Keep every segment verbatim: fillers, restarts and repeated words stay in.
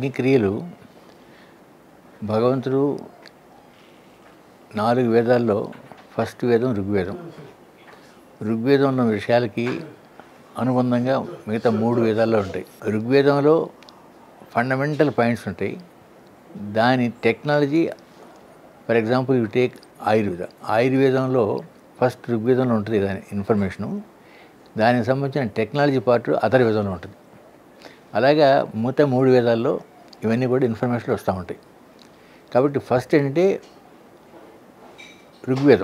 అగ్నిక్రియలు భగవంతుడు నాలుగు వేదాల్లో ఫస్ట్ వేదం ఋగ్వేదం. ఋగ్వేదంలో ఉన్న విషయాలకి అనుబంధంగా మిగతా మూడు వేదాల్లో ఉంటాయి. ఋగ్వేదంలో ఫండమెంటల్ పాయింట్స్ ఉంటాయి. దాని technology, for example you take Ayurveda. ఆయుర్వేదంలో ఫస్ట్ ఋగ్వేదంలో ఉంటుంది దాని ఇన్ఫర్మేషను. దానికి సంబంధించిన టెక్నాలజీ పార్ట్ అథర్వేదంలో ఉంటుంది. అలాగా మిగతా మూడు వేదాల్లో ఇవన్నీ కూడా ఇన్ఫర్మేషన్లు వస్తూ ఉంటాయి. కాబట్టి ఫస్ట్ ఏంటంటే ఋగ్వేదం.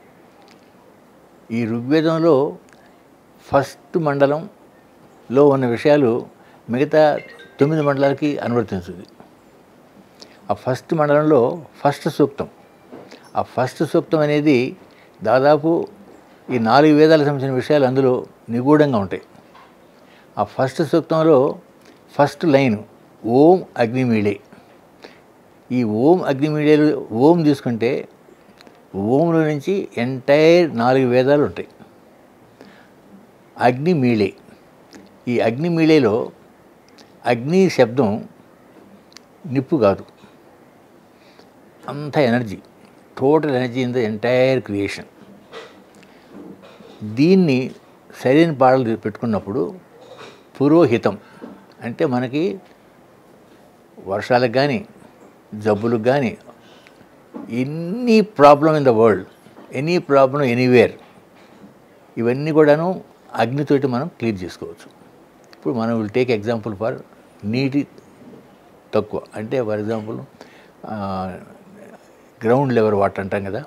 ఈ ఋగ్వేదంలో ఫస్ట్ మండలంలో ఉన్న విషయాలు మిగతా తొమ్మిది మండలాలకి అనువర్తించుతుంది. ఆ ఫస్ట్ మండలంలో ఫస్ట్ సూక్తం, ఆ ఫస్ట్ సూక్తం అనేది దాదాపు ఈ నాలుగు వేదాలకు సంబంధించిన విషయాలు అందులో నిగూఢంగా ఉంటాయి. ఆ ఫస్ట్ సూక్తంలో ఫస్ట్ లైన్ ఓం అగ్నిమీళే. ఈ ఓం అగ్నిమీళేలు ఓం తీసుకుంటే ఓంలో నుంచి ఎంటైర్ నాలుగు వేదాలు ఉంటాయి. అగ్నిమీళే, ఈ అగ్నిమీళేలో అగ్ని శబ్దం నిప్పు కాదు, అంత energy, total energy in the entire creation. దీన్ని సరైన పాటలు పెట్టుకున్నప్పుడు పురోహితం అంటే మనకి వర్షాలకు కానీ జబ్బులకు కానీ any problem in the world, any problem anywhere, ఇవన్నీ కూడాను అగ్నితోటి మనం క్లియర్ చేసుకోవచ్చు. ఇప్పుడు మనం విల్ టేక్ ఎగ్జాంపుల్ ఫర్ నీటి తక్కువ, అంటే for example ground level water అంటాం కదా,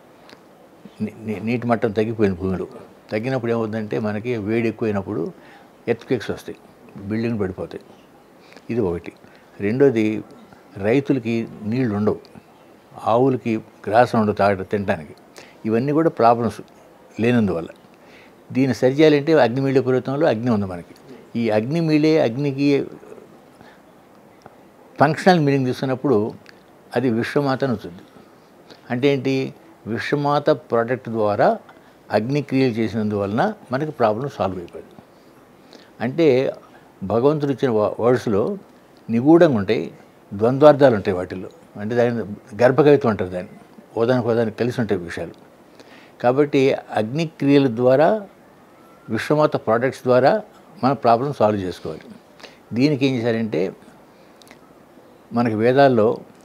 నీటి మట్టం తగ్గిపోయింది భూమిలో. తగ్గినప్పుడు ఏమవుతుందంటే మనకి వేడి ఎక్కువైనప్పుడు ఎర్త్క్వేక్స్ వస్తాయి, బిల్డింగ్ పడిపోతాయి. ఇది ఒకటి. రెండోది రైతులకి నీళ్ళు ఉండవు, ఆవులకి గ్రాసం ఉండవు తాగ తినడానికి. ఇవన్నీ కూడా ప్రాబ్లమ్స్ లేనందువల్ల. దీన్ని సరిచేయాలంటే అగ్నిమీళే పురోహితంలో అగ్ని ఉంది మనకి. ఈ అగ్నిమీళే అగ్నికి ఫంక్షనల్ మీనింగ్ తీసుకున్నప్పుడు అది విశ్వమాత అని వచ్చింది. అంటే ఏంటి? విశ్వమాత ప్రోడక్ట్ ద్వారా అగ్ని క్రియలు చేసినందువలన మనకి ప్రాబ్లం సాల్వ్ అయిపోయింది. అంటే భగవంతుడు ఇచ్చిన వర్డ్స్లో నిగూఢంగా ఉంటాయి, ద్వంద్వార్థాలు ఉంటాయి వాటిల్లో. అంటే దాని గర్భకవిత్వం అంటారు దాన్ని, ఓదానికి ఓదానికి కలిసి ఉంటాయి విషయాలు. కాబట్టి అగ్ని క్రియల ద్వారా విశ్వమాత ప్రోడక్ట్స్ ద్వారా మన ప్రాబ్లం సాల్వ్ చేసుకోవాలి. దీనికి ఏం చేశారంటే మనకి వేదాల్లో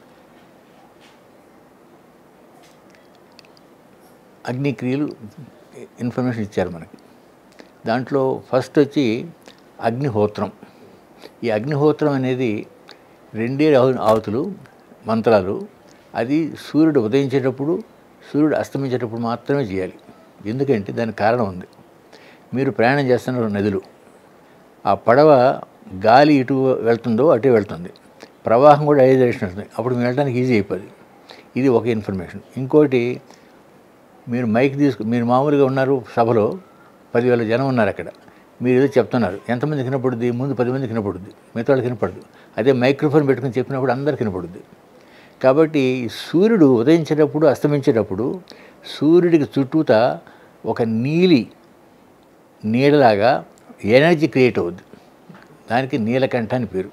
అగ్నిక్రియలు ఇన్ఫర్మేషన్ ఇచ్చారు మనకి. దాంట్లో ఫస్ట్ వచ్చి అగ్నిహోత్రం. ఈ అగ్నిహోత్రం అనేది రెండే ఆవుతులు మంత్రాలు. అది సూర్యుడు ఉదయించేటప్పుడు, సూర్యుడు అస్తమించేటప్పుడు మాత్రమే చేయాలి. ఎందుకంటే దానికి కారణం ఉంది. మీరు ప్రయాణం చేస్తున్నారు నదులు, ఆ పడవ గాలి ఇటు వెళ్తుందో అటే వెళ్తుంది, ప్రవాహం కూడా అదే డైరెక్షన్ వస్తుంది, అప్పుడు మీరు వెళ్ళడానికి ఈజీ అయిపోతుంది. ఇది ఒక ఇన్ఫర్మేషన్. ఇంకోటి, మీరు మైక్ తీసుకు మీరు మామూలుగా ఉన్నారు సభలో, పదివేల జనం ఉన్నారు అక్కడ, మీరు ఏదో చెప్తున్నారు, ఎంతమంది వినపడుద్ది? ముందు పది మందికి వినపడుద్ది, మిగతా వాళ్ళకి వినపడదు. అదే మైక్రోఫోన్ పెట్టుకుని చెప్పినప్పుడు అందరికి వినపడుద్ది. కాబట్టి సూర్యుడు ఉదయించేటప్పుడు అస్తమించేటప్పుడు సూర్యుడికి చుట్టూతా ఒక నీలి నీడలాగా ఎనర్జీ క్రియేట్ అవుద్ది. దానికి నీలకంఠ అని పేరు.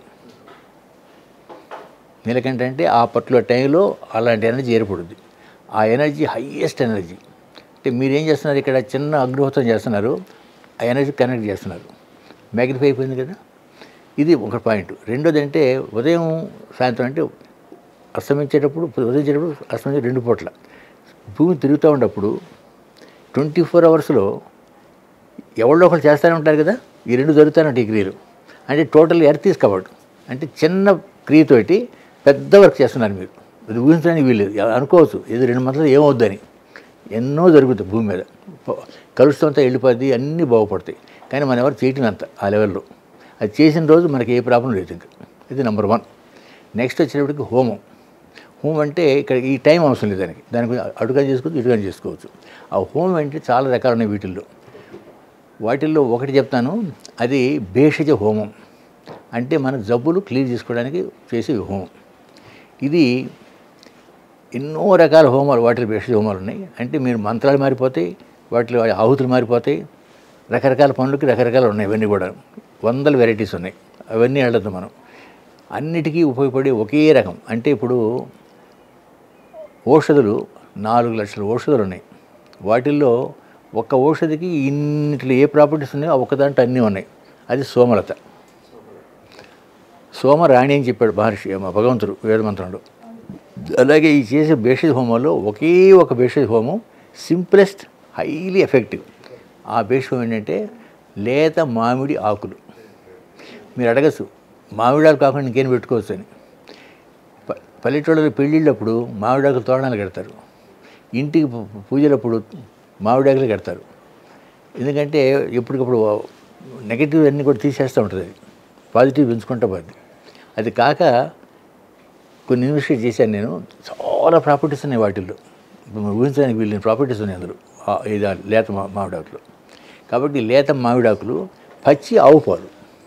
నీలకంఠ అంటే ఆ పర్టికులర్ టైంలో అలాంటి ఎనర్జీ ఏర్పడుద్ది. ఆ ఎనర్జీ హయ్యెస్ట్ ఎనర్జీ. అంటే మీరేం చేస్తున్నారు, ఇక్కడ చిన్న అగ్నిహోత్రం చేస్తున్నారు, ఆ ఎనర్జీ కనెక్ట్ చేస్తున్నారు, మ్యాగ్నిఫై అయిపోయింది కదా. ఇది ఒక పాయింట్. రెండోది అంటే ఉదయం సాయంత్రం, అంటే అస్తమించేటప్పుడు ఉదయించేటప్పుడు అస్తమించే రెండు పూట్ల భూమి తిరుగుతూ ఉన్నప్పుడు ట్వంటీ ఫోర్ అవర్స్లో ఎవరో ఒకరు చేస్తూనే ఉంటారు కదా. ఈ రెండు జరుగుతానంటే ఈ క్రియలు అంటే టోటల్ ఎర్త్ ఈజ్ కవర్డ్. అంటే చిన్న క్రియతోటి పెద్ద వర్క్ చేస్తున్నారు మీరు. అది ఊహించడానికి వీళ్ళు అనుకోవచ్చు, ఇది రెండు మంత్రాలు ఏమవుద్దని. ఎన్నో జరుగుతాయి భూమి మీద, కలుషితంతో వెళ్ళిపోద్ది, అన్నీ బాగుపడతాయి. కానీ మనం ఎవరు చేయటం అంత ఆ లెవెల్లో. అది చేసిన రోజు మనకి ఏ ప్రాబ్లం లేదు ఇంకా. ఇది నెంబర్ వన్. నెక్స్ట్ వచ్చేటప్పటికి హోమం. హోమం అంటే ఇక్కడ ఈ టైం అవసరం లేదు దానికి, దానికి అటుగా చేసుకోవచ్చు, ఇటుగా చేసుకోవచ్చు. ఆ హోమం అంటే చాలా రకాలు ఉన్నాయి వీటిల్లో. వాటిల్లో ఒకటి చెప్తాను, అది భేషజ హోమం. అంటే మన జబ్బులు క్లియర్ చేసుకోవడానికి చేసే హోమం. ఇది ఎన్నో రకాల హోమాలు, వాటిలో భేషజ హోమాలు ఉన్నాయి. అంటే మీరు మంత్రాలు మారిపోతాయి, వాటిలో ఆహుతులు మారిపోతాయి, రకరకాల పనులకి రకరకాలు ఉన్నాయి. ఇవన్నీ కూడా వందల వెరైటీస్ ఉన్నాయి. అవన్నీ వెళ్ళదు మనం. అన్నిటికీ ఉపయోగపడే ఒకే రకం. అంటే ఇప్పుడు ఔషధులు నాలుగు లక్షల ఔషధాలు ఉన్నాయి. వాటిల్లో ఒక్క ఔషధికి ఇన్నిట్లో ఏ ప్రాపర్టీస్ ఉన్నాయో ఒక్క దాంట్లో అన్నీ ఉన్నాయి. అది సోమలత. సోమరాణి అని చెప్పాడు మహర్షి భగవంతుడు వేదమంత్రంలో. అలాగే ఈ చేసే భేషజ హోమంలో ఒకే ఒక భేషజ హోమం సింప్లెస్ట్, హైలీ ఎఫెక్టివ్. ఆ భేషజ హోమం ఏంటంటే లేత మామిడి ఆకులు. మీరు అడగచ్చు మామిడాకు కాకుండా ఇంకేం పెట్టుకోవచ్చు అని. ప పల్లెటూళ్ళలో పెళ్ళిళ్ళప్పుడు మామిడాకులు తోరణాలు కడతారు, ఇంటికి పూజలప్పుడు మామిడాకులు కడతారు. ఎందుకంటే ఎప్పటికప్పుడు నెగటివ్ అన్నీ కూడా తీసేస్తూ ఉంటుంది, అది పాజిటివ్ పెంచుకుంటూ పోద్ది. అది కాక కొన్ని ఇన్వెస్టిగేట్ చేశాను నేను, చాలా ప్రాపర్టీస్ ఉన్నాయి వాటిల్లో, ఊహించడానికి వీళ్ళని ప్రాపర్టీస్ ఉన్నాయి అందులో ఇది లేత మా మామిడాకులు. కాబట్టి లేత మామిడాకులు, పచ్చి ఆవు పాలు.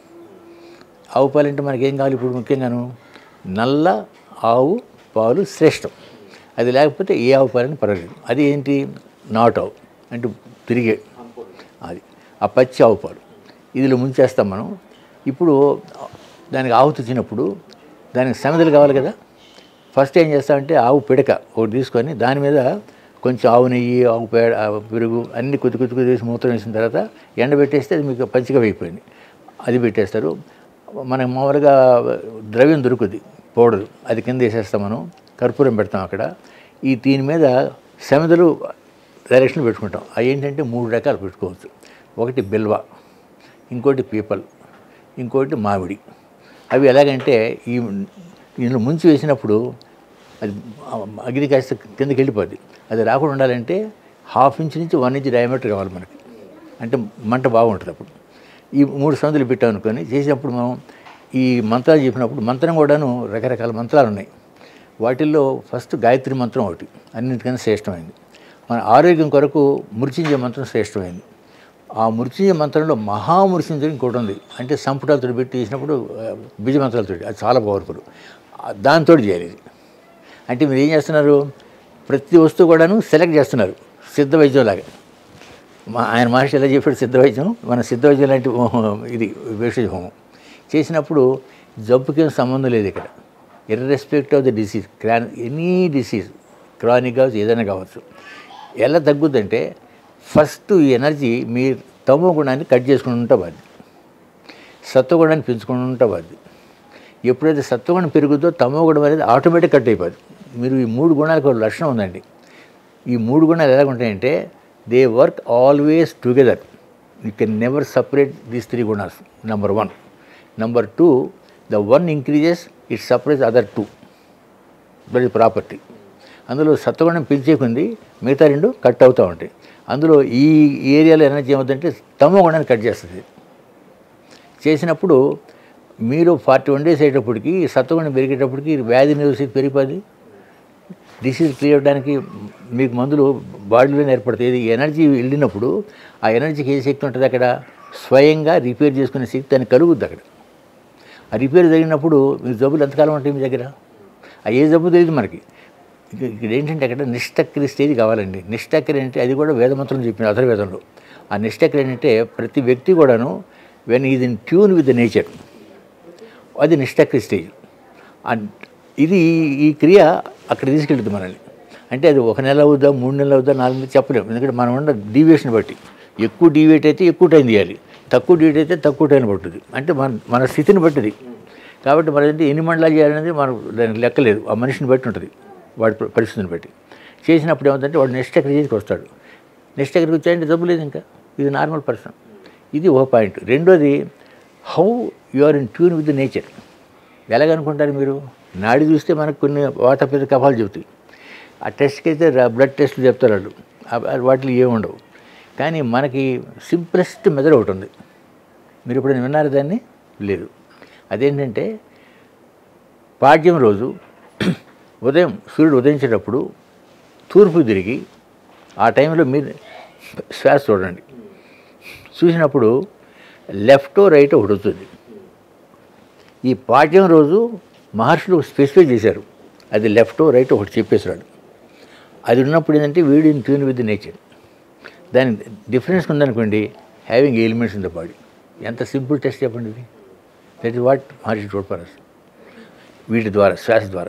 ఆవు పాలు అంటే మనకేం కావాలి ఇప్పుడు ముఖ్యంగాను? నల్ల ఆవు పాలు శ్రేష్టం. అది లేకపోతే ఏ ఆవు పాలని పర్వాలేదు. అది ఏంటి? నాట్ ఆవు అంటే తిరిగే అది ఆ పచ్చి ఆవు పాలు ఇదిలో ముంచేస్తాం మనం. ఇప్పుడు దానికి ఆవు తెచ్చినప్పుడు దానికి సమిధలు కావాలి కదా. ఫస్ట్ ఏం చేస్తామంటే ఆవు పిడక ఒకటి తీసుకొని దాని మీద కొంచెం ఆవు నెయ్యి, ఆవు పేడ, పెరుగు అన్నీ కొద్ది కొద్ది కొద్ది వేసి మూత్రం వేసిన తర్వాత ఎండబెట్టేస్తే అది మీకు పచ్చిగా అయిపోయింది. అది పెట్టేస్తారు. మనకు మామూలుగా ద్రవ్యం దొరుకుద్ది పౌడరు, అది కింద వేసేస్తాం మనం. కర్పూరం పెడతాం అక్కడ. ఈ దీని మీద సమిధలు డైరెక్షన్ పెట్టుకుంటాం. అవి ఏంటంటే మూడు రకాలు పెట్టుకోవచ్చు. ఒకటి బిల్వ, ఇంకోటి పీపల్, ఇంకోటి మామిడి. అవి ఎలాగంటే ఈ ఇందులో ముంచి వేసినప్పుడు అది అగ్ని కాస్త కిందకి వెళ్ళిపోద్ది. అది రాకుండా ఉండాలంటే హాఫ్ ఇంచ్ నుంచి వన్ ఇంచ్ డయామీటర్ కావాలి మనకి, అంటే మంట బాగుంటుంది. అప్పుడు ఈ మూడు సందులు పెట్టామనుకొని చేసినప్పుడు మనం ఈ మంత్రాలు చెప్పినప్పుడు, మంత్రం కూడాను రకరకాల మంత్రాలు ఉన్నాయి. వాటిల్లో ఫస్ట్ గాయత్రి మంత్రం ఒకటి అన్నింటికన్నా శ్రేష్టమైంది. మన ఆరోగ్యం కొరకు మృత్యుంజయ మంత్రం శ్రేష్టమైంది. ఆ మృత్యుంజయ మంత్రంలో మహామృత్యుంజయం ఇంకోటి ఉంది, అంటే సంపుటాలతో పెట్టి చేసినప్పుడు బీజ మంత్రాలతో, అది చాలా పవర్ఫుల్. దాంతో చేయాలి ఇది. అంటే మీరు ఏం చేస్తున్నారు? ప్రతి వస్తువు కూడాను సెలెక్ట్ చేస్తున్నారు సిద్ధ వైద్యం లాగా. మా ఆయన మహర్షి ఎలా చెప్పాడు సిద్ధ వైద్యం, మన సిద్ధ వైద్యం లాంటి ఇది భేషజ హోమం చేసినప్పుడు జబ్బుకేం సంబంధం లేదు ఇక్కడ. Irrespect of the disease, chron any disease, chronic కావచ్చు ఏదైనా కావచ్చు. ఎలా తగ్గుద్దంటే ఫస్ట్ ఈ ఎనర్జీ మీ తమో గుణాన్ని కట్ చేసుకుంటూ పోద్ది, సత్వగుణాన్ని పెంచుకుంటూ పోద్ది. ఎప్పుడైతే సత్వగుణం పెరుగుతుందో తమో గుణం అనేది ఆటోమేటిక్ కట్ అయిపోద్ది. మీరు ఈ మూడు గుణాలకు ఒక లక్షణం ఉందండి. ఈ మూడు గుణాలు ఎలా ఉంటాయంటే they work always together. You can never separate these three gunas. Number one. Number two, the one increases it separates other two. That is property. అందులో సత్వగుణం పెంచేకుంది, మిగతా రెండు కట్ అవుతూ ఉంటాయి. అందులో ఈ ఏరియాలో ఎనర్జీ ఏమవుతుందంటే తమో గుణాన్ని కట్ చేస్తుంది. చేసినప్పుడు మీరు ఫార్టీ వన్ డేస్ అయ్యేటప్పటికి సత్వగుణం పెరిగేటప్పటికి వ్యాధి నిరోధశక్తి పెరిగిపోద్ది. డిసీజ్ క్లియర్ అవ్వడానికి మీకు మందులు బాడీలోనే ఏర్పడతాయి. ఇది ఎనర్జీ వెళ్ళినప్పుడు ఆ ఎనర్జీకి ఏ శక్తి ఉంటుంది అక్కడ? స్వయంగా రిపేర్ చేసుకునే శక్తి దానికి కలుగుద్ది అక్కడ. ఆ రిపేర్ జరిగినప్పుడు మీ జబ్బులు ఎంతకాలం ఉంటాయి మీ దగ్గర? ఆ ఏ జబ్బు తెలియదు మనకి. ఇక్కడ ఏంటంటే అక్కడ నిష్టక్రియ స్టేజ్ కావాలండి. నిష్టక్రియ అంటే అది కూడా వేదమంత్రం చెప్పిన అథర్వేదంలో. ఆ నిష్టక్రియ ఏంటంటే ప్రతి వ్యక్తి కూడాను when is in tune with the nature, అది నిష్టక్రియ స్టేజ్. ఇది ఈ క్రియ అక్కడ తీసుకెళ్తుంది మనల్ని. అంటే అది ఒక నెల అవుద్దా, మూడు నెలలు అవుద్దా, నాలుగు నెలలు చెప్పలేము. ఎందుకంటే మనం ఉన్న డీవియేషన్ బట్టి, ఎక్కువ డీవియేట్ అయితే ఎక్కువ టైం తీయాలి, తక్కువ డీవియేట్ అయితే తక్కువ టైం పడుతుంది. అంటే మన మన స్థితిని బట్టిది. కాబట్టి మరి అంటే ఎన్ని మండలాలు చేయాలనేది మనకు దానికి లెక్కలేదు, ఆ మనిషిని బట్టి ఉంటుంది, వాడి పరిస్థితిని బట్టి. చేసినప్పుడు ఏమవుతుందంటే వాడు నెక్స్ట్ ఎక్కడికి వస్తాడు. నెక్స్ట్ ఎక్కడికి వచ్చాయంటే జబ్బు లేదు ఇంకా, ఇది నార్మల్ పర్సన్. ఇది ఒక పాయింట్. రెండోది, how you are in tune with the nature. ఎలాగనుకుంటారు మీరు? నాడి చూస్తే మనకు కొన్ని వాతపిత్త కఫాలు చెబుతాయి. ఆ టెస్ట్కి అయితే బ్లడ్ టెస్ట్లు చెప్తారు వాళ్ళు, వాటిలో ఏముండవు. కానీ మనకి సింప్లెస్ట్ మెథడ్ ఒకటి ఉంది. మీరు ఇప్పుడు విన్నారు దాన్ని? లేదు. అదేంటంటే పాడ్యం రోజు ఉదయం సూర్యుడు ఉదయించేటప్పుడు తూర్పు తిరిగి ఆ టైంలో మీరు శ్వాస చూడండి. చూసినప్పుడు లెఫ్ట్ రైట్ ఒకటి వస్తుంది. ఈ పాడ్యం రోజు మహర్షులు స్పెసిఫై చేశారు, అది లెఫ్ట్ రైట్ ఒకటి చెప్పేసాడు. అది ఉన్నప్పుడు ఏంటంటే వీడు in tune with the nature. దాని డిఫరెన్స్ ఉందనుకోండి, having elements in the body. ఎంత సింపుల్ టెస్ట్ చెప్పండి ఇది. That is what Maharshi told for us. వీటి ద్వారా శ్వాస ద్వారా.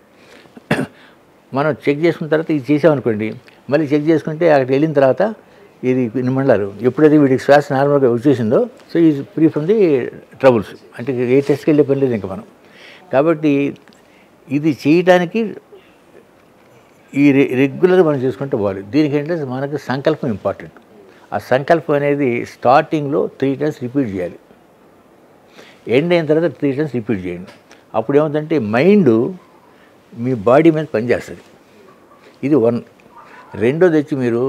మనం చెక్ చేసుకున్న తర్వాత ఇది చేసామనుకోండి, మళ్ళీ చెక్ చేసుకుంటే అక్కడికి వెళ్ళిన తర్వాత ఇది ఇన్ని మండలాలు ఎప్పుడైతే వీడికి శ్వాస నార్మల్గా వచ్చేసిందో so is free from the troubles. అంటే ఏ టెస్ట్కి వెళ్ళే పని లేదు ఇంకా మనం. కాబట్టి ఇది చేయడానికి ఈ రె రెగ్యులర్గా మనం చేసుకుంటే బాగాలి. దీనికి ఏంటంటే మనకు సంకల్పం ఇంపార్టెంట్. ఆ సంకల్పం అనేది స్టార్టింగ్లో త్రీ టైమ్స్ రిపీట్ చేయాలి, ఎండ్ అయిన తర్వాత త్రీ టైమ్స్ రిపీట్ చేయండి. అప్పుడు ఏమవుతుందంటే మైండ్ మీ బాడీ మీద పనిచేస్తుంది. ఇది వన్. రెండోది వచ్చి మీరు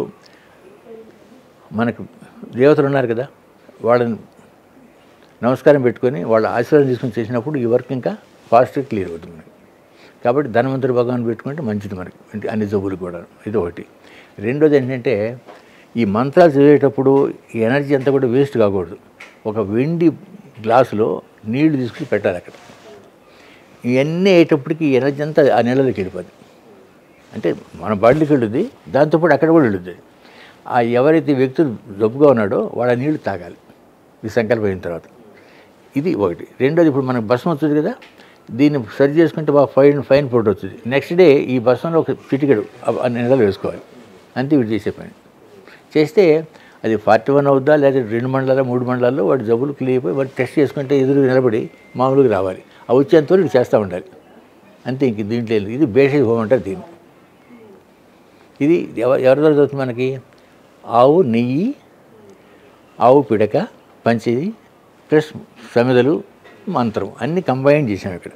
మనకు దేవతలు ఉన్నారు కదా, వాళ్ళని నమస్కారం పెట్టుకొని వాళ్ళ ఆశీర్వాదం తీసుకొని చేసినప్పుడు ఈ వర్క్ ఇంకా ఫాస్ట్గా క్లియర్ అవుతుంది మనకి. కాబట్టి ధనవంతుడి భగవాన్ పెట్టుకుంటే మంచిది మనకి, అంటే అన్ని జబ్బులు కూడా. ఇది ఒకటి. రెండోది ఏంటంటే ఈ మంత్రాలు చదివేటప్పుడు ఈ ఎనర్జీ అంతా కూడా వేస్ట్ కాకూడదు. ఒక వెండి గ్లాసులో నీళ్లు తీసుకుని పెట్టాలి అక్కడ. ఇవన్నీ అయ్యేటప్పటికి ఈ ఎనర్జీ అంతా ఆ నీళ్ళలోకి వెళ్ళిపోద్ది. అంటే మన బాడీలోకి వెళ్ళుద్ది, దాంతోపాటు అక్కడ కూడా వెళ్ళుద్ది. ఆ ఎవరైతే వ్యక్తులు జబ్బుగా ఉన్నాడో వాడు ఆ నీళ్లు తాగాలి ఈ సంకల్పం అయిన తర్వాత. ఇది ఒకటి. రెండోది ఇప్పుడు మనకు భస్మం వస్తుంది కదా, దీన్ని సరి చేసుకుంటే బాగా ఫైన్ ఫైన్ పౌడర్ వస్తుంది. నెక్స్ట్ డే ఈ భస్మంలో ఒక చిటికెడు ఆ నీళ్ళలో వేసుకోవాలి. అంతే వీడు చేసే పని. చేస్తే అది ఫార్టీ వన్ అవుద్దా లేదా రెండు మండలాలు మూడు మండలాల్లో వాడి జబ్బులు క్లియర్ అయిపోయి వాడు టెస్ట్ చేసుకుంటే ఎదురు నిలబడి మామూలుగా రావాలి. ఆ వచ్చేంత వరకు చేస్తూ ఉండాలి అంతే. ఇంక దీంట్లో ఇది భేషజ్ హోమం అంటారు దీన్ని. ఇది ఎవ ఎవరి ద్వారా చదువుతుంది మనకి? ఆవు నెయ్యి, ఆవు పిడక, పంచిది ప్లస్ సమిదలు, మంత్రం అన్నీ కంబైన్ చేసాం ఇక్కడ.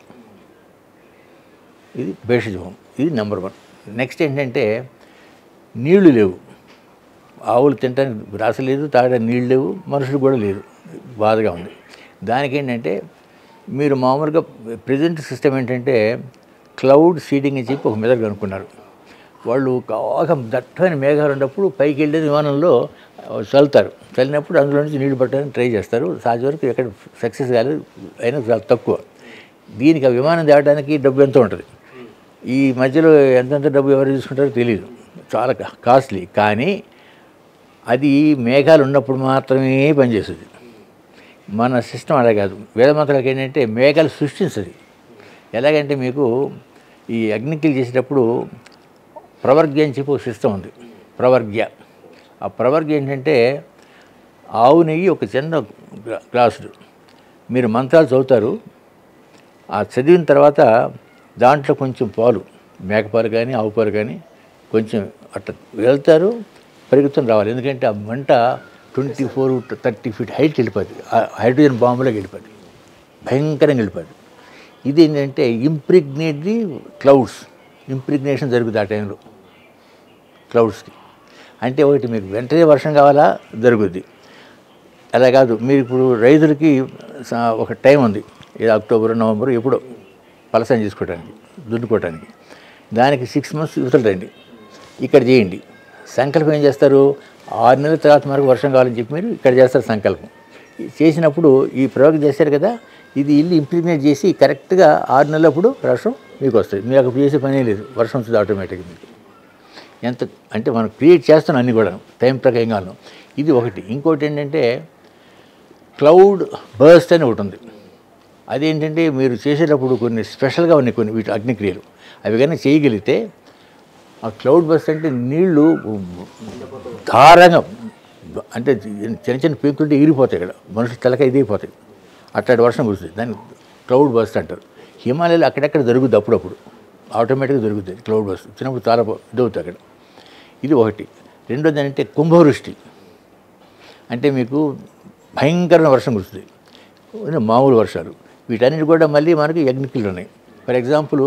ఇది భేషజ్ హోమం. ఇది నెంబర్ వన్. నెక్స్ట్ ఏంటంటే నీళ్లు లేవు, ఆవులు తినడానికి రాస లేదు, తాగడానికి నీళ్ళు లేవు, మనుషులు కూడా లేదు, బాధగా ఉంది. దానికి ఏంటంటే మీరు మామూలుగా ప్రజెంట్ సిస్టమ్ ఏంటంటే క్లౌడ్ సీడింగ్ అని చెప్పి ఒక మెథడ్ కనుక్కున్నారు వాళ్ళు. కాగా దట్టమైన మేఘాలు ఉన్నప్పుడు పైకి వెళ్ళేది విమానంలో చల్లుతారు. చల్లినప్పుడు అందులో నుంచి నీళ్లు పట్టడానికి ట్రై చేస్తారు. సహజ వరకు ఎక్కడ సక్సెస్ కాలేదు, అయినా చాలా తక్కువ. దీనికి ఆ విమానం తేవడానికి డబ్బు ఎంత ఉంటుంది, ఈ మధ్యలో ఎంతెంత డబ్బు ఎవరు తీసుకుంటారో తెలియదు, చాలా కాస్ట్లీ. కానీ అది మేఘాలు ఉన్నప్పుడు మాత్రమే పనిచేస్తుంది. మన సిస్టమ్ అలా కాదు. వేదమంత్రాలకు ఏంటంటే మేఘాలు సృష్టించదు. ఎలాగంటే మీకు ఈ అగ్నికిల్ చేసేటప్పుడు ప్రవర్గ్య అని చెప్పి ఒక సిస్టమ్ ఉంది. ప్రవర్గ్య. ఆ ప్రవర్గ్య ఏంటంటే ఆవు నెయ్యి ఒక చిన్న గ్లాసులు మీరు మంత్రాలు చదువుతారు. ఆ చదివిన తర్వాత దాంట్లో కొంచెం పాలు, మేకపాలు కానీ ఆవు పాలు కానీ కొంచెం అట్లా వెళ్తారు, పరిగెత్తుని రావాలి. ఎందుకంటే ఆ మంట ట్వంటీ ఫోర్ థర్టీ ఫీట్ హైట్కి వెళ్ళిపోతుంది. హైడ్రోజన్ బాంబులోకి వెళ్ళిపోతుంది, భయంకరంగా వెళ్ళిపోతుంది. ఇది ఏంటంటే ఇంప్రిగ్నేట్ ది క్లౌడ్స్. ఇంప్రిగ్నేషన్ జరుగుతుంది ఆ టైంలో క్లౌడ్స్కి. అంటే ఒకటి మీకు వెంటనే వర్షం కావాలా, జరుగుద్ది. అలా కాదు, మీరు ఇప్పుడు రైతులకి ఒక టైం ఉంది, ఇది అక్టోబర్ నవంబర్ ఎప్పుడో పలసని తీసుకోవడానికి దున్నుకోవడానికి. దానికి సిక్స్ మంత్స్ యువతలు రండి, ఇక్కడ చేయండి. సంకల్పం ఏం చేస్తారు, ఆరు నెలల తర్వాత మనకు వర్షం కావాలని చెప్పి మీరు ఇక్కడ చేస్తారు సంకల్పం. చేసినప్పుడు ఈ ప్రయోగం చేశారు కదా, ఇది ఇల్లు ఇంప్లిమెంట్ చేసి కరెక్ట్గా ఆరు నెలలప్పుడు వర్షం మీకు వస్తుంది. మీకు అక్కడ చేసే పనే లేదు, వర్షం వస్తుంది ఆటోమేటిక్గా మీకు. ఎంత అంటే మనం క్రియేట్ చేస్తున్నాం అన్నీ కూడా టైం ప్రకారంగాను. ఇది ఒకటి. ఇంకోటి ఏంటంటే క్లౌడ్ బర్స్ట్ అని ఒకటి ఉంది. అదేంటంటే మీరు చేసేటప్పుడు కొన్ని స్పెషల్గా ఉన్నాయి కొన్ని వీటి అగ్నిక్రియలు. అవి కానీ చేయగలిగితే ఆ క్లౌడ్ బర్స్ట్ అంటే నీళ్లు ధారంగా అంటే చిన్న చిన్న పీకులుంటే ఎగిరిపోతాయి, ఇక్కడ మనుషులు తలక ఇదైపోతాయి, అట్లాంటి వర్షం కురుస్తుంది. దాన్ని క్లౌడ్ బర్స్ట్ అంటారు. హిమాలయాలు అక్కడెక్కడ జరుగుద్ది, అప్పుడప్పుడు ఆటోమేటిక్గా దొరుకుతుంది క్లౌడ్ బర్స్ట్. వచ్చినప్పుడు చాలా ఇదవుతుంది అక్కడ. ఇది ఒకటి. రెండోది ఏంటంటే కుంభవృష్టి. అంటే మీకు భయంకరమైన వర్షం కురుస్తుంది, మామూలు వర్షాలు. వీటన్నిటి కూడా మళ్ళీ మనకి యజ్ఞకిలు ఉన్నాయి. ఫర్ ఎగ్జాంపుల్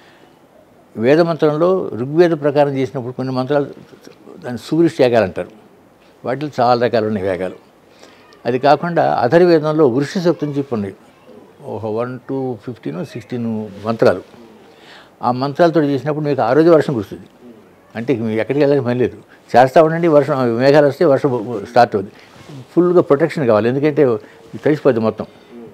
వేదమంత్రంలో ఋగ్వేద ప్రకారం చేసినప్పుడు కొన్ని మంత్రాలు దాన్ని సూర్యుష్టి యాగాలు అంటారు. వాటిలో చాలా రకాలు ఉన్నాయి వేగాలు. అది కాకుండా అథర్వవేదంలో వృషి సూక్తం చెప్పి ఉన్నాయి, ఒక వన్ టు ఫిఫ్టీన్ సిక్స్టీన్ మంత్రాలు. ఆ మంత్రాలతో చేసినప్పుడు మీకు ఆ రోజు వర్షం కురుస్తుంది. అంటే మీకు ఎక్కడికి వెళ్ళాలి పని లేదు, చేస్తూ ఉండండి. వర్షం మేఘాలు వస్తే వర్షం స్టార్ట్ అవుతుంది. ఫుల్గా ప్రొటెక్షన్ కావాలి, ఎందుకంటే తెలిసిపోద్ది మొత్తం.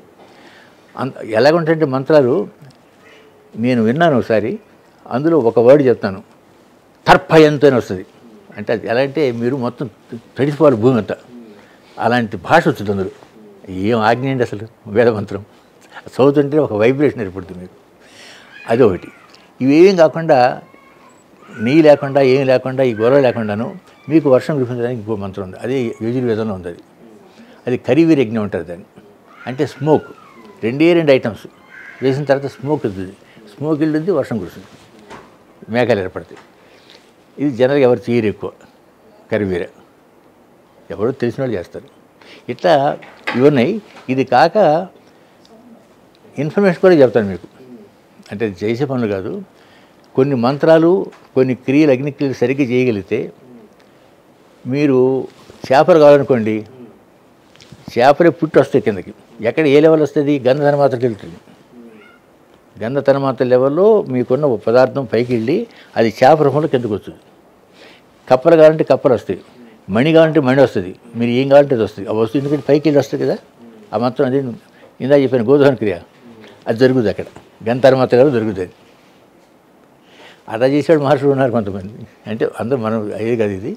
అంత ఎలాగుంటాయంటే మంత్రాలు నేను విన్నాను ఒకసారి, అందులో ఒక వర్డ్ చెప్తాను, తర్పయంతో అని వస్తుంది. అంటే అది ఎలా అంటే మీరు మొత్తం తడిసిపోవాలి భూమి అంతా, అలాంటి భాష వచ్చింది అందులో. ఏం ఆజ్ఞ అండి అసలు వేదమంత్రం చదువుతుంటే ఒక వైబ్రేషన్ ఏర్పడుతుంది మీకు. అదొకటి. ఇవేం కాకుండా నెయ్యి లేకుండా ఏం లేకుండా ఈ గొడవ లేకుండాను మీకు వర్షం కురిపించడానికి ఇంకో మంత్రం ఉంది. అది యజుర్వేదంలో ఉంది. అది అది కరివీర యజ్ఞం ఉంటుంది దాన్ని. అంటే స్మోక్ రెండే రెండు ఐటమ్స్ వేసిన తర్వాత స్మోక్ వెళ్తుంది. స్మోక్ వెళ్ళింది వర్షం కురుస్తుంది, మేఘాలు ఏర్పడతాయి. ఇది జనరల్గా ఎవరు చేయరు ఎక్కువ. కరివీర ఎవరో తెలిసిన వాళ్ళు చేస్తారు. ఇట్లా ఇవన్నాయి. ఇది కాక ఇన్ఫర్మేషన్ కూడా చెప్తాను మీకు. అంటే చేసే పనులు కాదు, కొన్ని మంత్రాలు కొన్ని క్రియలు అగ్నిక్రియలు సరిగ్గా చేయగలిగితే మీరు చేపలు కావాలనుకోండి, చేపలే పుట్టి వస్తాయి కిందకి. ఎక్కడ ఏ లెవెల్ వస్తుంది? గంధ మాత్రం వెళ్తుంది. గంధ తన్మాత్ర లెవెల్లో మీకున్న పదార్థం పైకి వెళ్ళి అది చేప రూపంలో కిందకు వస్తుంది. కప్పలు కావాలంటే కప్పలు వస్తాయి, మణి కావాలంటే మణి వస్తుంది, మీరు ఏం కావాలంటే అది వస్తుంది. ఆ వస్తువు ఎందుకంటే పైకి వెళ్ళి వస్తుంది కదా. ఆ మాత్రం అది ఇందా చెప్పాను గోధుమ క్రియ, అది జరుగుతుంది అక్కడ. గంధ తన్మాత్రలో జరుగుతుంది. అలా చేసేవాడు మహర్షులు ఉన్నారు కొంతమంది. అంటే అందరూ మనం అయ్యేది కాదు ఇది.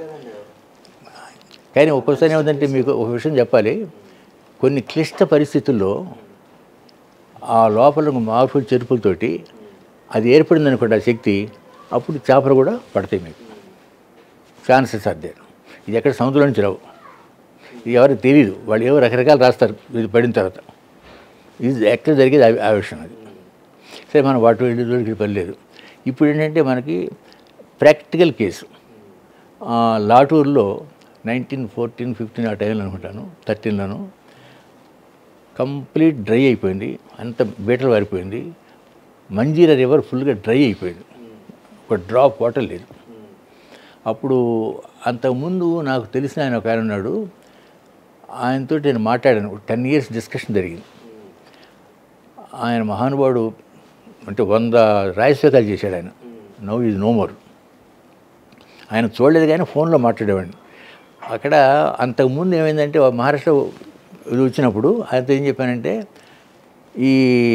కానీ ఒక్కోసారి ఏమిటంటే మీకు ఒక విషయం చెప్పాలి. కొన్ని క్లిష్ట పరిస్థితుల్లో ఆ లోపల మార్పులు చెరుపులతోటి అది ఏర్పడింది అనుకోండి ఆ శక్తి, అప్పుడు చేపలు కూడా పడతాయి మీకు. ఛాన్సెస్ అదే. ఇది ఎక్కడ సముద్రం నుంచి రావు. ఇది ఎవరికి తెలియదు. వాళ్ళు ఏవో రకరకాలు రాస్తారు ఇది పడిన తర్వాత. ఇది ఎక్కడ జరిగేది ఆ విషయం. అది సరే, మనం వాటి వెళ్ళి పని లేదు. ఇప్పుడు ఏంటంటే మనకి ప్రాక్టికల్ కేసు. లాటూర్లో నైన్టీన్ ఫోర్టీన్ ఫిఫ్టీన్ ఆ టైంలో అనుకుంటాను, థర్టీన్లోను కంప్లీట్ డ్రై అయిపోయింది. అంత బీటలు వారిపోయింది. మంజీరా రివర్ ఫుల్గా డ్రై అయిపోయింది. ఒక డ్రాప్ వాటర్ లేదు. అప్పుడు అంతకుముందు నాకు తెలిసిన ఆయన ఒక ఆయన ఉన్నాడు. ఆయనతో నేను మాట్లాడాను. టెన్ ఇయర్స్ డిస్కషన్ జరిగింది. ఆయన మహానుభావుడు. అంటే వంద రాయస్వేకాలు చేశాడు ఆయన. Now is no more. ఆయన చూడలేదు కానీ ఫోన్లో మాట్లాడేవాడిని. అక్కడ అంతకుముందు ఏమైందంటే మహారాష్ట్ర వచ్చినప్పుడు ఆయనతో ఏం చెప్పానంటే, ఈ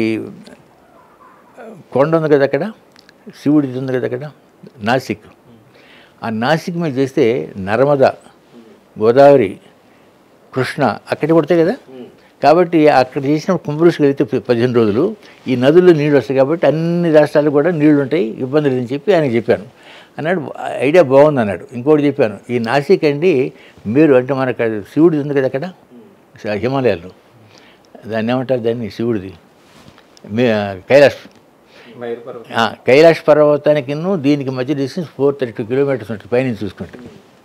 కొండ ఉంది కదా అక్కడ, శివుడిది ఉంది కదా అక్కడ నాసిక్, ఆ నాసిక్ మీద చేస్తే నర్మదా, గోదావరి, కృష్ణ అక్కడే పడతాయి కదా. కాబట్టి అక్కడ చేసినప్పుడు కుంభవృష్టి అయితే పదిహేను రోజులు ఈ నదుల్లో నీళ్ళు వస్తాయి. కాబట్టి అన్ని రాష్ట్రాలు కూడా నీళ్లు ఉంటాయి, ఇబ్బంది లేదని చెప్పి ఆయనకి చెప్పాను. అన్నాడు ఐడియా బాగుంది అన్నాడు. ఇంకోటి చెప్పాను, ఈ నాసిక్ అండి మీరు అంటే మనకు శివుడిది ఉంది కదా అక్కడ హిమాలయాల్లో, దాన్ని ఏమంటారు దాన్ని శివుడిది మే కైలాష్ కైలాష్ పర్వతానికి దీనికి మధ్య distance four thirty two kilometres ఉంటుంది పైనుంచి చూసుకుంటే.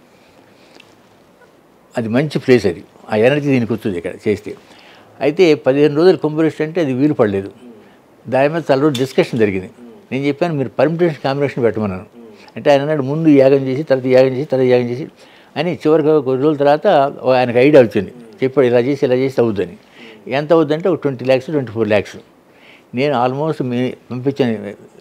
అది మంచి ప్లేస్. అది ఆ ఎనర్జీ దీనికి వస్తుంది ఇక్కడ చేస్తే. అయితే పదిహేను రోజులు కుంభవృష్టి అంటే అది వీలు పడలేదు. దాని మీద చాలా రోజులు డిస్కషన్ జరిగింది. నేను చెప్పాను మీరు పర్మిటేషన్ కాంబినేషన్ పెట్టమన్నాను. అంటే ఆయన అన్నాడు ముందు యాగం చేసి తర్వాత యాగం చేసి తర్వాత యాగం చేసి అని. చివరికి కొద్ది రోజుల తర్వాత ఆయనకు ఐడియా వచ్చింది. చెప్పాడు ఇలా చేసి ఇలా చేసి అవుద్దని. ఎంత అవుద్దంటే ఒక twenty lakhs twenty four lakhs నేను ఆల్మోస్ట్ మీ పంపించాను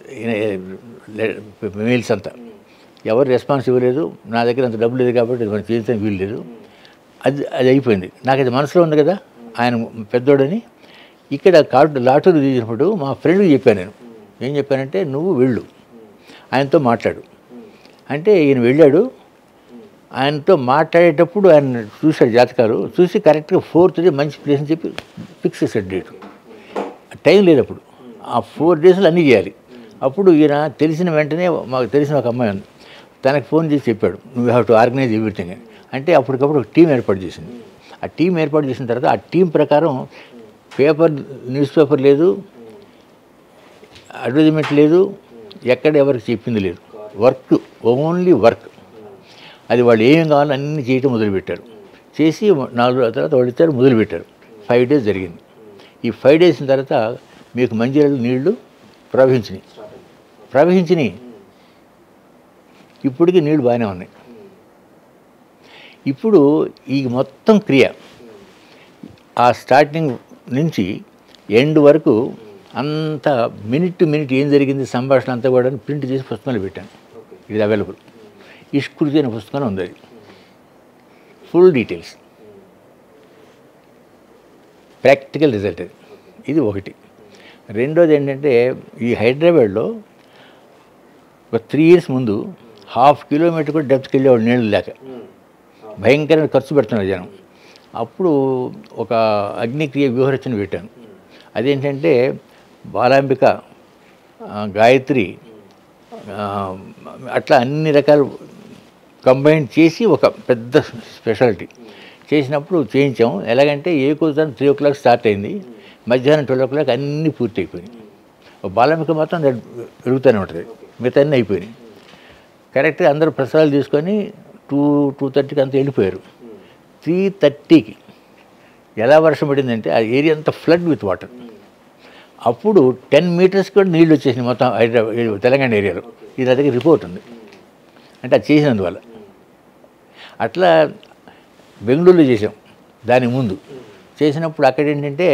మెయిల్స్ అంతా. ఎవరు రెస్పాన్స్ ఇవ్వలేదు. నా దగ్గర అంత డబ్బు లేదు కాబట్టి మనం చేయించడానికి వీలు లేదు. అది అది అయిపోయింది. నాకు అది మనసులో ఉంది కదా ఆయన పెద్దోడని. ఇక్కడ కార్డు లాటూరు తీసినప్పుడు మా ఫ్రెండ్కి చెప్పాను నేను. ఏం చెప్పానంటే నువ్వు వెళ్ళు, ఆయనతో మాట్లాడు అంటే. ఈయన వెళ్ళాడు. ఆయనతో మాట్లాడేటప్పుడు ఆయన చూశాడు జాతకాలు. చూసి కరెక్ట్గా ఫోర్త్ డే మంచి ప్లేస్ అని చెప్పి ఫిక్స్ చేశాడు డేట్. టైం లేదు అప్పుడు. ఆ ఫోర్ డేస్లో అన్నీ చేయాలి. అప్పుడు ఈయన తెలిసిన వెంటనే మాకు తెలిసిన ఒక అమ్మాయి ఉంది, తనకు ఫోన్ చేసి చెప్పాడు నువ్వు హ్యావ్ టు ఆర్గనైజ్ ఎవ్రీథింగ్ అని. అంటే అప్పటికప్పుడు ఒక టీం ఏర్పాటు చేసింది. ఆ టీం ఏర్పాటు చేసిన తర్వాత ఆ టీం ప్రకారం పేపర్ న్యూస్ పేపర్ లేదు, అడ్వర్టైజ్మెంట్ లేదు, ఎక్కడ ఎవరికి చెప్పింది లేదు. Work, only work. అది వాళ్ళు ఏం కావాలో అన్నీ చేయటం మొదలుపెట్టారు. చేసి నాలుగు రోజుల తర్వాత వాళ్ళు ఇచ్చారు, మొదలుపెట్టారు. ఫైవ్ డేస్ జరిగింది. ఈ ఫైవ్ డేస్ తర్వాత మీకు మంజీరాలో నీళ్లు ప్రవహించినాయి ప్రవహించినాయి ఇప్పటికీ నీళ్లు బాగానే ఉన్నాయి. ఇప్పుడు ఈ మొత్తం క్రియ ఆ స్టార్టింగ్ నుంచి ఎండ్ వరకు అంతా మినిట్ టు మినిట్ ఏం జరిగింది సంభాషణ అంతా కూడా ప్రింట్ చేసి పుస్తకాలు పెట్టాను. ఇది అవైలబుల్. ఇష్కృతి అనే పుస్తకం ఉంది. అది ఫుల్ డీటెయిల్స్, ప్రాక్టికల్ రిజల్ట్. అది ఇది ఒకటి. రెండోది ఏంటంటే ఈ హైదరాబాద్లో ఒక త్రీ ఇయర్స్ ముందు హాఫ్ కిలోమీటర్ కూడా డెప్త్కి వెళ్ళేవాడు నీళ్ళు లేక. భయంకరమైన ఖర్చు పెడుతున్నారు జనం. అప్పుడు ఒక అగ్నిక్రియ వ్యూహరచన పెట్టాను. అదేంటంటే బాలాంబిక గాయత్రి, అట్లా అన్ని రకాలు కంబైన్ చేసి ఒక పెద్ద స్పెషాలిటీ చేసినప్పుడు చేయించాం. ఎలాగంటే ఏ కుదురుతాను త్రీ ఓ క్లాక్ స్టార్ట్ అయింది, మధ్యాహ్నం ట్వెల్వ్ ఓ క్లాక్ అన్నీ పూర్తి అయిపోయినాయి. బాలమిక మాత్రం పెరుగుతూనే ఉంటుంది, మిగతా అన్నీ అయిపోయినాయి. కరెక్ట్గా అందరూ ప్రసాదాలు తీసుకొని టూ టూ థర్టీకి అంతా వెళ్ళిపోయారు. త్రీ థర్టీకి ఎలా వర్షం పడిందంటే ఆ ఏరియా అంతా ఫ్లడ్ విత్ వాటర్. అప్పుడు టెన్ మీటర్స్ కూడా నీళ్ళు వచ్చేసినాయి మొత్తం హైదరాబాద్ తెలంగాణ ఏరియాలో. ఇది నా దగ్గర రిపోర్ట్ ఉంది, అంటే అది చేసినందువల్ల. అట్లా బెంగళూరులో చేసాం. దానికి ముందు చేసినప్పుడు అక్కడ ఏంటంటే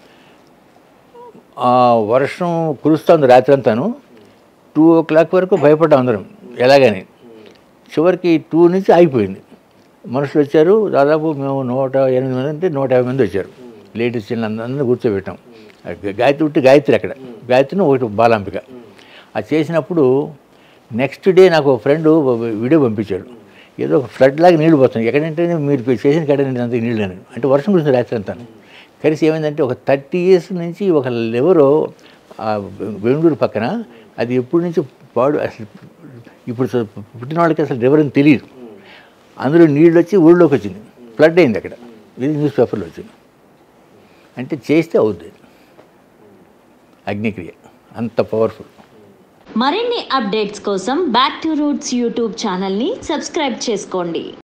వర్షం కురుస్తుంది రాత్రి అంతాను. టూ ఓ క్లాక్ వరకు భయపడ్డాం అందరం ఎలాగని. చివరికి టూ నుంచి ఆగిపోయింది. మనుషులు వచ్చారు, దాదాపు మేము నూట ఎనిమిది మంది అంటే నూట యాభై మంది వచ్చారు. లేడీస్ చిన్న అందరినీ కూర్చోబెట్టాం. గాయత్రి ఉట్టి గాయత్రి అక్కడ, గాయత్రిని ఒకటి బాలాంబిక. అది చేసినప్పుడు నెక్స్ట్ డే నాకు ఒక ఫ్రెండ్ వీడియో పంపించాడు. ఏదో ఒక ఫ్లడ్ లాగా నీళ్ళు పోతున్నాయి ఎక్కడంటే మీరు చేసిన కాడండి అంత నీళ్ళు అని. అంటే వర్షం గురించి రాత్రి అంతాను కలిసి ఏమైందంటే ఒక థర్టీ ఇయర్స్ నుంచి ఒక ఎవరో బెంగళూరు పక్కన అది ఎప్పటి నుంచి పాడు అసలు ఇప్పుడు పుట్టిన వాళ్ళకి అసలు రివర్ అని తెలియదు. అందులో నీళ్ళు వచ్చి ఊళ్ళోకి వచ్చింది, ఫ్లడ్ అయింది అక్కడ. ఇది న్యూస్ పేపర్లో వచ్చింది. అంటే చేస్తే అవుద్ది అగ్నిక్రియ, అంత పవర్ఫుల్. మరిన్ని అప్డేట్స్ కోసం బ్యాక్ టు రూట్స్ యూట్యూబ్ ఛానల్ని సబ్స్క్రైబ్ చేసుకోండి.